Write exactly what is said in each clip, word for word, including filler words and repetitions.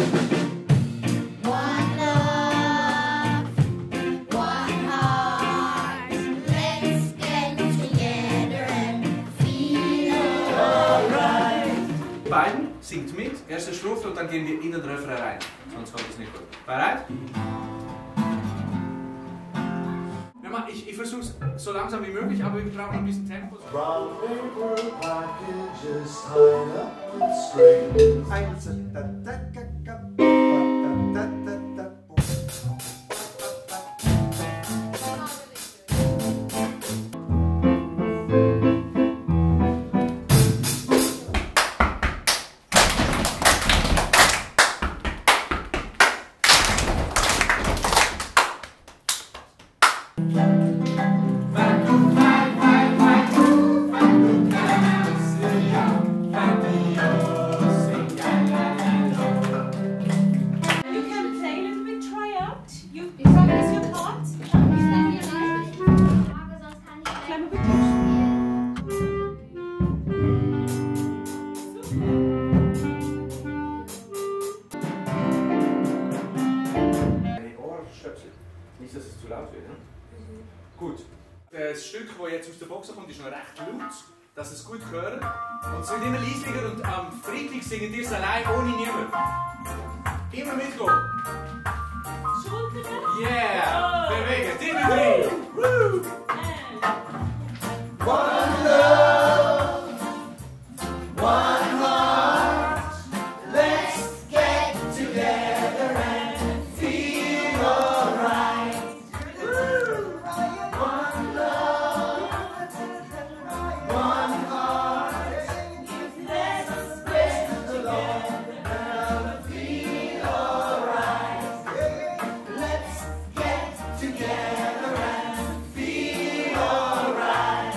Beiden singt mit, erste Strophe und dann gehen wir in den Refrain rein. Sonst kommt es nicht gut. Bereit? Ja, ich, ich versuche es so langsam wie möglich, aber wir brauchen ein bisschen Tempo. Brown paper packages tied up with strings. Eins, da, da, da, da, da, da, da, da. Nicht, dass es zu laut wird. Ne? Mhm. Gut. Das Stück, das jetzt aus der Box kommt, ist noch recht laut, dass Sie es gut hören. Und es wird immer leisiger und am ähm, friedlich singen ihr es allein, ohne niemand. Immer mitgehen. Schultern. Yeah! Oh. Bewegen. Dimitri. Woo! One love, one heart. Let's get together and feel alright. One love, one heart. Let's praise the Lord and feel alright. Let's get together and feel alright.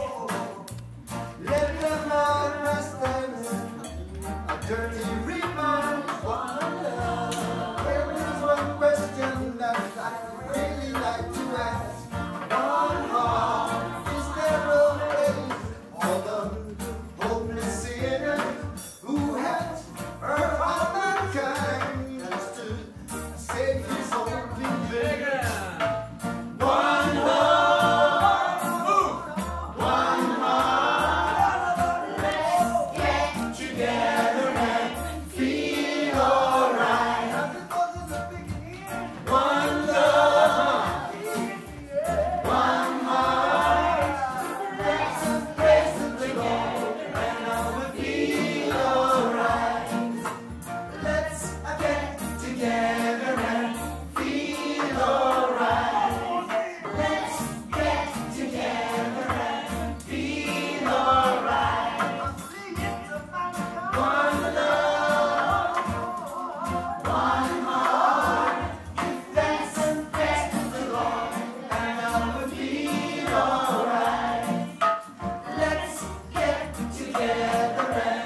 Let the Lord rest a dirty rebound. One love. There is one question that I really like to ask. One heart, is there a place for the hopeless sinner who has hurt all mankind just to save his own bigger? One love, one heart. Let's get together and feel alright. One love, one heart. Let's praise the Lord and I will feel alright. Let's get together and feel alright. Let's get together and feel alright. One love, one heart. Let's praise the Lord and I will feel alright. Let's get together and